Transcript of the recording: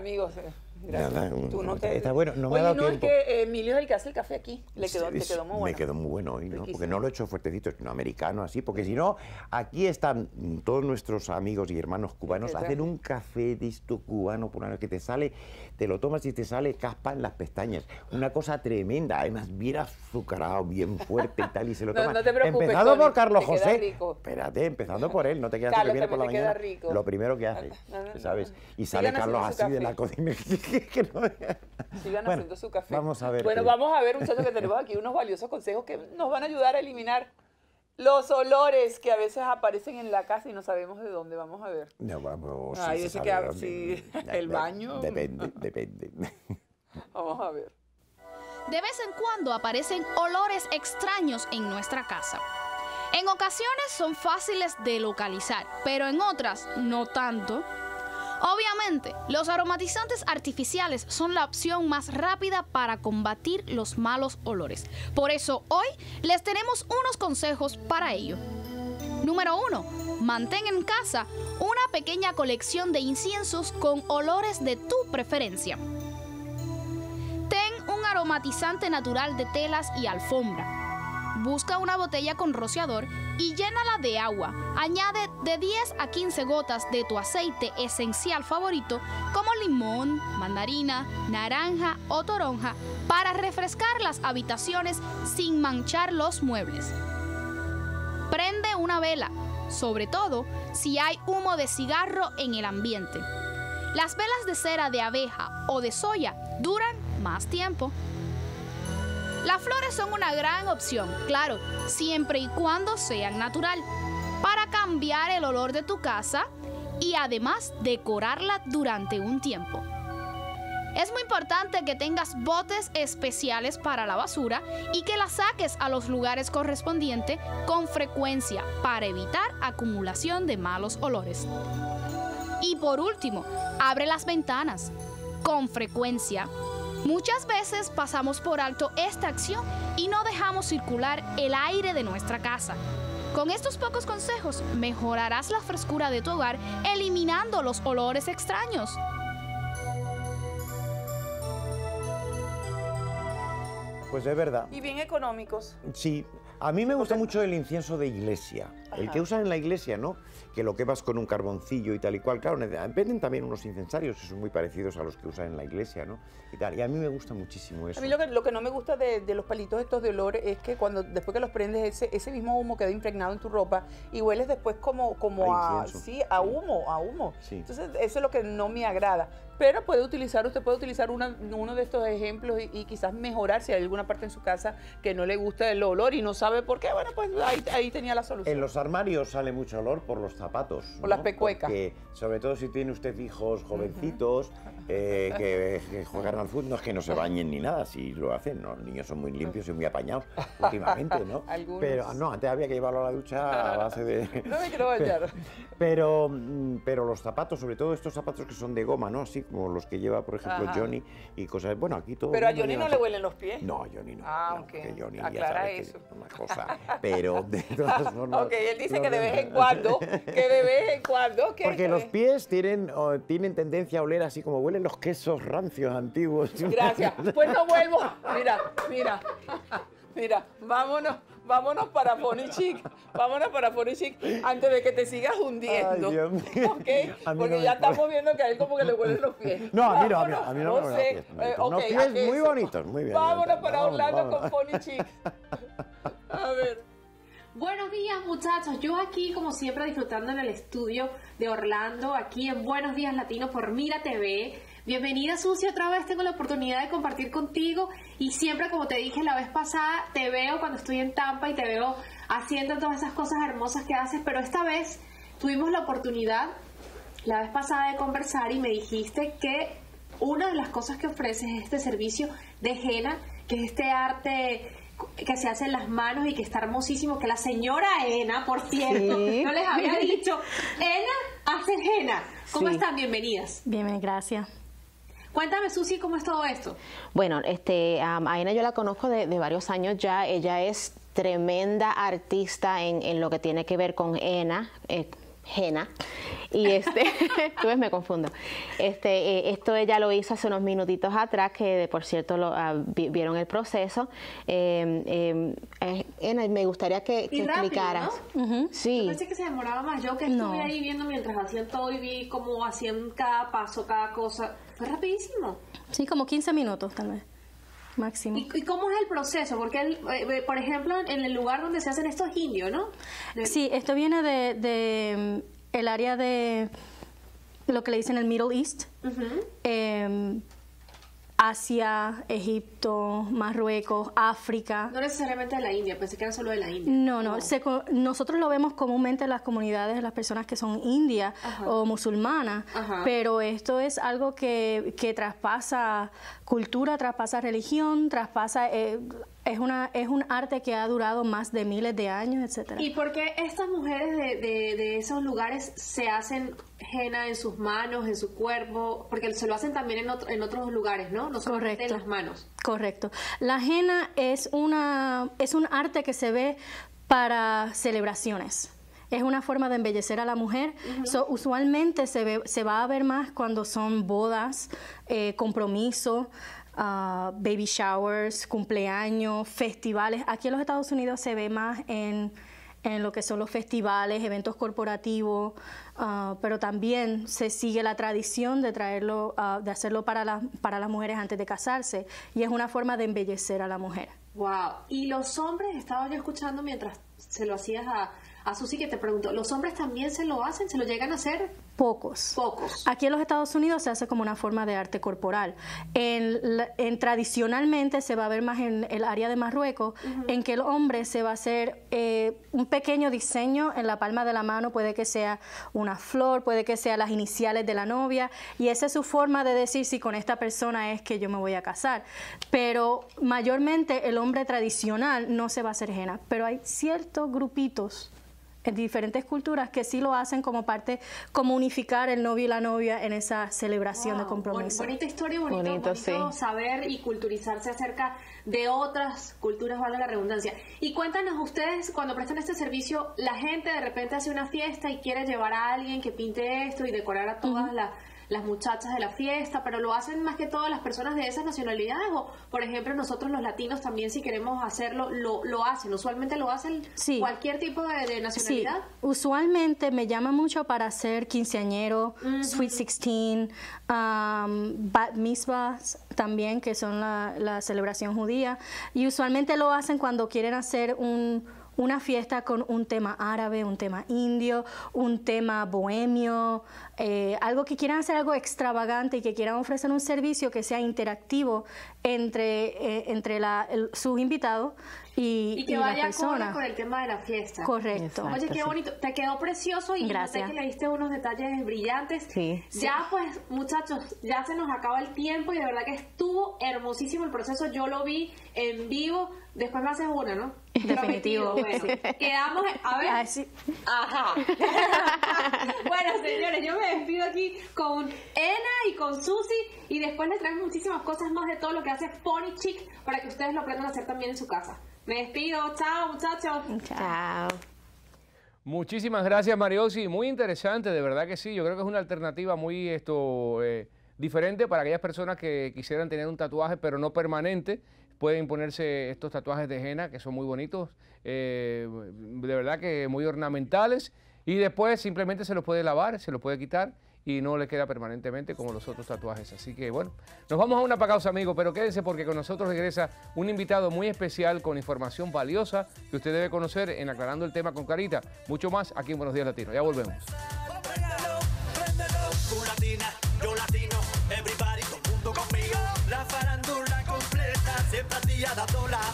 amigos, gracias. Nada, Tú no te... está bueno, no me Oye, ha dado no, tiempo. es que Emilio es el que hace el café aquí. Te quedó muy bueno. Me quedó muy bueno hoy, ¿no? Riquísimo. Porque no lo he hecho fuertecito, sino americano, así. Porque si no, aquí están todos nuestros amigos y hermanos cubanos, hacen un café de esto cubano por una que te sale, te lo tomas y te sale caspa en las pestañas. Una cosa tremenda, además bien azucarado, bien fuerte y tal, y se lo tomas. No te preocupes, empezando Tony, por Carlos te queda José. rico. Espérate, empezando por él, no te quedas Carlos que viene por la también te queda mañana. rico. Lo primero que hace, ¿sabes? Y sale Sigan Carlos haciendo su así de café. la cocina. Sigan Bueno, haciendo su café. Vamos a ver. Bueno, vamos a ver, muchachos, que tenemos aquí unos valiosos consejos que nos van a ayudar a eliminar los olores que a veces aparecen en la casa y no sabemos de dónde. Vamos a ver. No, vamos. Ay, se ese sabe que de dónde. sí, el baño. Depende. Vamos a ver. De vez en cuando aparecen olores extraños en nuestra casa. En ocasiones son fáciles de localizar, pero en otras no tanto. Obviamente, los aromatizantes artificiales son la opción más rápida para combatir los malos olores. Por eso hoy les tenemos unos consejos para ello. Número 1. Mantén en casa una pequeña colección de inciensos con olores de tu preferencia. Ten un aromatizante natural de telas y alfombra. Busca una botella con rociador y llénala de agua. Añade de 10 a 15 gotas de tu aceite esencial favorito como limón, mandarina, naranja o toronja para refrescar las habitaciones sin manchar los muebles. Prende una vela, sobre todo si hay humo de cigarro en el ambiente. Las velas de cera de abeja o de soya duran más tiempo. Las flores son una gran opción, claro, siempre y cuando sean natural, para cambiar el olor de tu casa y además decorarla durante un tiempo. Es muy importante que tengas botes especiales para la basura y que la saques a los lugares correspondientes con frecuencia para evitar acumulación de malos olores. Y por último, abre las ventanas con frecuencia. Muchas veces pasamos por alto esta acción y no dejamos circular el aire de nuestra casa. Con estos pocos consejos mejorarás la frescura de tu hogar, eliminando los olores extraños. Pues es verdad. Y bien económicos. Sí, a mí me gusta mucho el incienso de iglesia, el que usan en la iglesia, ¿no? Que lo quemas con un carboncillo y tal y cual. Claro, venden también unos incensarios que son muy parecidos a los que usan en la iglesia, ¿no? Y tal. Y a mí me gusta muchísimo eso. A mí lo que no me gusta de los palitos estos de olor es que después que los prendes, ese mismo humo queda impregnado en tu ropa y hueles después como a humo. Sí. Entonces, eso es lo que no me agrada. Pero usted puede utilizar uno de estos ejemplos y quizás mejorar si hay alguna parte en su casa que no le gusta el olor y no sabe por qué. Bueno, pues ahí tenía la solución. En los armarios sale mucho olor por los zapatos. Por las pecuecas. Porque, sobre todo si tiene usted hijos jovencitos que juegan al fútbol, no es que no se bañen ni nada, si lo hacen, ¿no? Los niños son muy limpios y muy apañados últimamente, ¿no? Algunos. Pero no, antes había que llevarlo a la ducha a base de... No me quiero bañar. Pero los zapatos, sobre todo estos zapatos que son de goma, ¿no? Así como los que lleva, por ejemplo, Johnny y cosas... Bueno, aquí todo... Pero a Johnny no le huelen los pies. No, a Johnny no. Ah, no, ok. porque Johnny Aclara ya sabe eso. que es una cosa. Pero de todas formas... Ok, él dice que de vez en cuando, okay, porque los pies tienen tendencia a oler así como huelen los quesos rancios antiguos. Gracias. Pues no vuelvo. Mira, vámonos para Funny Chic. Vámonos para Funny Chic antes de que te sigas hundiendo. Ay, Dios mío. ¿Okay? A mí Porque no ya me estamos viendo que a él como que le huelen los pies. No, a mí no me no huelen sé. los pies. Ok, Unos pies muy eso. bonitos, muy bien. Vámonos para Orlando vámonos. con Funny Chic. A ver. Buenos días, muchachos. Yo aquí, como siempre, disfrutando en el estudio de Orlando, aquí en Buenos Días Latinos por Mira TV. Bienvenida, Susi, otra vez tengo la oportunidad de compartir contigo y siempre, como te dije la vez pasada, te veo cuando estoy en Tampa y te veo haciendo todas esas cosas hermosas que haces, pero esta vez tuvimos la oportunidad la vez pasada de conversar y me dijiste que una de las cosas que ofreces es este servicio de henna, que es este arte que se hace en las manos y que está hermosísimo, que la señora Ena, por cierto, Sí. no les había dicho, Ena hace henna. ¿Cómo Sí. están? Bienvenidas. Bien, gracias. Cuéntame, Susi, ¿cómo es todo esto? Bueno, a Ena yo la conozco de varios años ya. Ella es tremenda artista en lo que tiene que ver con henna, henna. Y tú ves, me confundo. Esto ella lo hizo hace unos minutitos atrás, que por cierto vieron el proceso. Henna, me gustaría que explicaras. ¿No? Sí. Yo pensé que se demoraba más. Yo que estuve ahí viendo mientras hacían todo y vi cómo hacían cada paso, cada cosa. Fue rapidísimo. Sí, como 15 minutos tal vez. Máximo. ¿Y cómo es el proceso? Porque, por ejemplo, en el lugar donde se hacen esto es indio, ¿no? Sí, esto viene de el área de lo que le dicen el Middle East, Asia, Egipto, Marruecos, África. No necesariamente de la India, pensé que era solo de la India. No. Nosotros lo vemos comúnmente en las comunidades de las personas que son indias o musulmanas, pero esto es algo que traspasa cultura, traspasa religión, traspasa... Es un arte que ha durado más de miles de años, etcétera. ¿Y por qué estas mujeres de esos lugares se hacen henna en sus manos, en su cuerpo? Porque se lo hacen también en otros lugares, ¿no? No solamente en las manos. Correcto. La henna es un arte que se ve para celebraciones. Es una forma de embellecer a la mujer. Usualmente se va a ver más cuando son bodas, compromiso, baby showers, cumpleaños, festivales. Aquí en los Estados Unidos se ve más en lo que son los festivales, eventos corporativos, pero también se sigue la tradición de traerlo, de hacerlo para las mujeres antes de casarse, y es una forma de embellecer a la mujer. Wow. Y los hombres, estaba yo escuchando mientras se lo hacías a Susi, que te preguntó, ¿los hombres también se lo hacen? ¿Se lo llegan a hacer? Pocos. Aquí en los Estados Unidos se hace como una forma de arte corporal. Tradicionalmente se va a ver más en el área de Marruecos, en que el hombre se va a hacer un pequeño diseño en la palma de la mano, puede que sea una flor, puede que sea las iniciales de la novia, y esa es su forma de decir si con esta persona es que yo me voy a casar. Pero mayormente el hombre tradicional no se va a hacer henna, pero hay ciertos grupitos en diferentes culturas que sí lo hacen como parte, como unificar el novio y la novia en esa celebración de compromiso. Bonita historia, bonito sí. Saber y culturizarse acerca de otras culturas, valga la redundancia. Y cuéntanos ustedes, cuando prestan este servicio, la gente de repente hace una fiesta y quiere llevar a alguien que pinte esto y decorar a todas las muchachas de la fiesta, pero lo hacen más que todo las personas de esas nacionalidades, o por ejemplo nosotros los latinos también, si queremos hacerlo, lo hacen. Usualmente lo hacen cualquier tipo de nacionalidad. Sí, usualmente me llama mucho para hacer quinceañero, Sweet 16, Bat Mitzvahs también, que son la celebración judía, y usualmente lo hacen cuando quieren hacer una fiesta con un tema árabe, un tema indio, un tema bohemio, algo que quieran hacer algo extravagante y que quieran ofrecer un servicio que sea interactivo entre sus invitados y que vaya acorde con el tema de la fiesta. Correcto. Exacto, oye, qué bonito, te quedó precioso y noté que le diste unos detalles brillantes. Ya pues, muchachos, ya se nos acaba el tiempo y de verdad que estuvo hermosísimo el proceso. Yo lo vi en vivo. Después me haces una, ¿no? Definitivo. Bueno, quedamos, a ver. Ajá. Bueno, señores, yo me despido aquí con Henna y con Susi, y después les traemos muchísimas cosas más de todo lo que hace Pony Chic para que ustedes lo aprendan a hacer también en su casa. Me despido. Chao, muchachos. Chao. Muchísimas gracias, Mariosi. Muy interesante, de verdad que sí. Yo creo que es una alternativa muy diferente para aquellas personas que quisieran tener un tatuaje, pero no permanente. Pueden ponerse estos tatuajes de henna, que son muy bonitos, de verdad que muy ornamentales, y después simplemente se los puede lavar, se los puede quitar y no le queda permanentemente como los otros tatuajes. Así que bueno, nos vamos a una pausa, amigos, pero quédense porque con nosotros regresa un invitado muy especial con información valiosa que usted debe conocer en Aclarando el Tema con Carita. Mucho más aquí en Buenos Días Latino. Ya volvemos. Siempre a ti a la